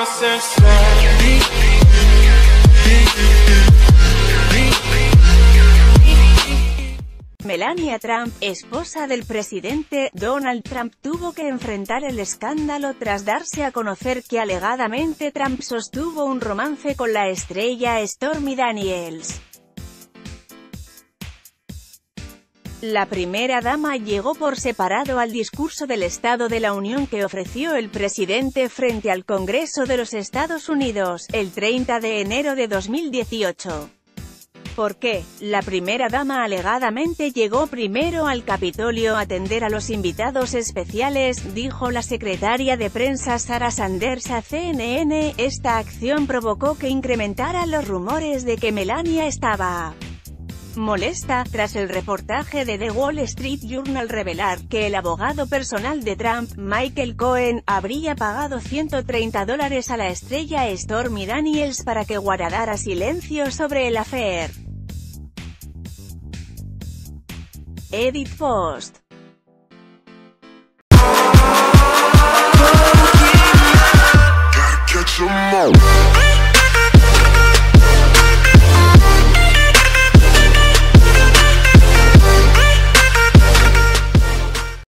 Melania Trump, esposa del presidente Donald Trump, tuvo que enfrentar el escándalo tras darse a conocer que alegadamente Trump sostuvo un romance con la estrella Stormy Daniels. La primera dama llegó por separado al discurso del Estado de la Unión que ofreció el presidente frente al Congreso de los Estados Unidos, el 30 de enero de 2018. ¿Por qué? La primera dama alegadamente llegó primero al Capitolio a atender a los invitados especiales, dijo la secretaria de prensa Sarah Sanders a CNN. Esta acción provocó que incrementaran los rumores de que Melania estaba molesta, tras el reportaje de The Wall Street Journal revelar que el abogado personal de Trump, Michael Cohen, habría pagado $130 a la estrella Stormy Daniels para que guardara silencio sobre el affair. Edit Post.